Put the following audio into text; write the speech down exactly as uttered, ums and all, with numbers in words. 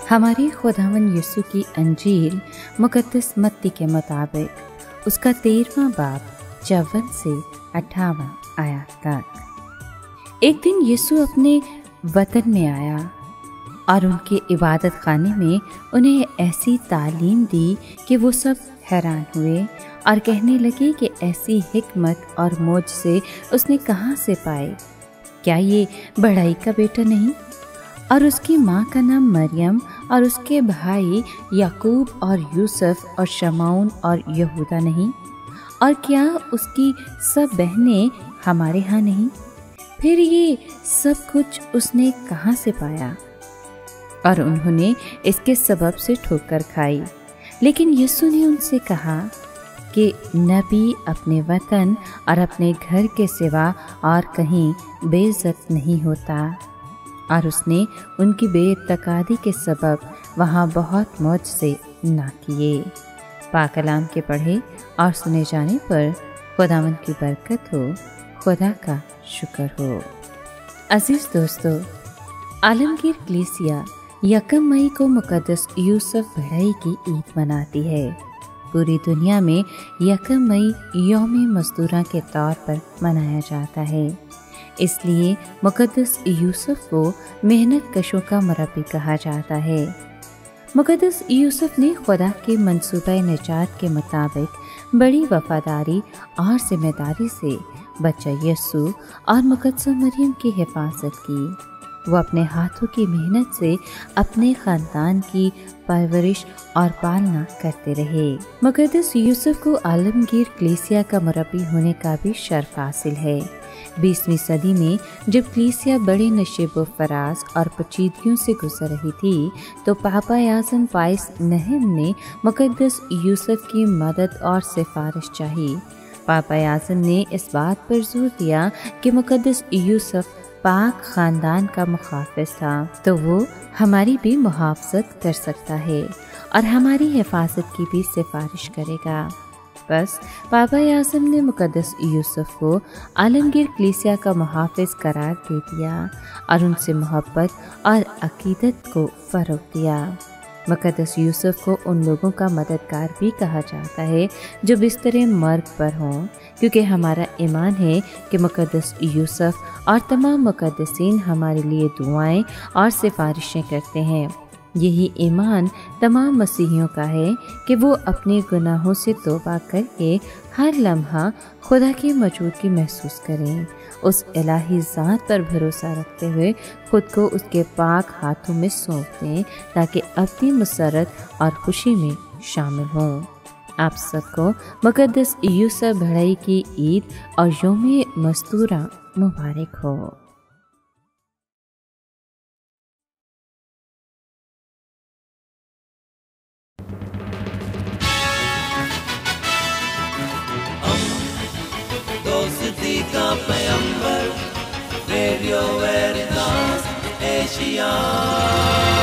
हमारे खुदावन यीशु की अंजील मुकद्दस मत्ती के मुताबिक उसका तेरहवां बाब चौवन से अट्ठावन आयत तक। एक दिन यीशु अपने वतन में आया और उनके इबादत खाने में उन्हें ऐसी तालीम दी कि वो सब हैरान हुए और कहने लगे कि ऐसी हिकमत और मोजज़े उसने कहाँ से पाए। क्या ये बढ़ई का बेटा नहीं? और उसकी माँ का नाम मरियम और उसके भाई याकूब और यूसुफ और शमौन और यहूदा नहीं? और क्या उसकी सब बहनें हमारे यहाँ नहीं? फिर ये सब कुछ उसने कहाँ से पाया? और उन्होंने इसके सबब से ठोकर खाई। लेकिन यीशु ने उनसे कहा कि नबी अपने वतन और अपने घर के सिवा और कहीं बेइज्जत नहीं होता। और उसने उनकी बेइत्तेकादी के सबब वहाँ बहुत मोजज़े ना किए। पाकलाम के पढ़े और सुने जाने पर खुदावंद की बरकत हो, खुदा का शुक्र हो। अजीज़ दोस्तों, आलमगीर कलीसिया यकम मई को मुकद्दस यूसुफ बढ़ई की ईद मनाती है। पूरी दुनिया में यकम मई यौम मज़दूरा के तौर पर मनाया जाता है। इसलिए मुकद्दस यूसुफ को मेहनत कशों का मुरब्बी कहा जाता है। मुकद्दस यूसुफ ने खुदा के मंसूबा निजात के मुताबिक बड़ी वफादारी और जिम्मेदारी से बच्चा यीशु और मुकद्दस मरियम की हिफाजत की। वो अपने हाथों की मेहनत से अपने ख़ानदान की परवरिश और पालना करते रहे। मुकद्दस यूसुफ को आलमगीर कलीसिया का मुरब्बी होने का भी शर्फ हासिल है। बीसवीं सदी में जब कलीसिया बड़े नशेब फराज और पेचीदगियों से गुजर रही थी, तो पापा आज़म पाइस नहम ने मुकद्दस यूसुफ की मदद और सिफारिश चाही। पापा आज़म ने इस बात पर जोर दिया कि मुकद्दस यूसुफ पाक ख़ानदान का मुहाफ़िज़ था, तो वो हमारी भी मुहाफ़ज़त कर सकता है और हमारी हिफाजत की भी सिफारिश करेगा। बस पापा आज़म ने मुकद्दस यूसुफ को आलमगीर कलीसिया का मुहाफ़िज़ करार दे दिया और उनसे मोहब्बत और अकीदत को फ़रोग़ दिया। मुकद्दस यूसुफ को उन लोगों का मददगार भी कहा जाता है जो बिस्तरे मर्ग पर हों, क्योंकि हमारा ईमान है कि मुकद्दस यूसुफ और तमाम मुकद्दसीन हमारे लिए दुआएं और सिफारिशें करते हैं। यही ईमान तमाम मसीहियों का है कि वो अपने गुनाहों से तौबा करके हर लम्हा खुदा की मौजूदगी महसूस करें, उस इलाही ज़ात पर भरोसा रखते हुए खुद को उसके पाक हाथों में सौंप दें ताकि अपनी मसरत और खुशी में शामिल हों। आप सबको मुकद्दस यूसुफ बढ़ई की ईद और यौम मज़दूरा मुबारक हो। दोस्ती का पैगंबर, रेडियो वेरितास एशिया।